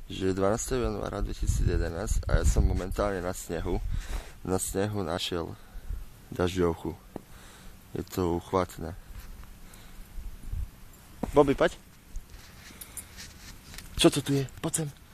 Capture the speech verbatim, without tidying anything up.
že je dvanásteho januára dvetisícjedenásť a ja som momentálne na snehu. Na snehu našiel dažďovku. Je to uchvatné. Bobby, poď. Čo to tu je? Poď sem.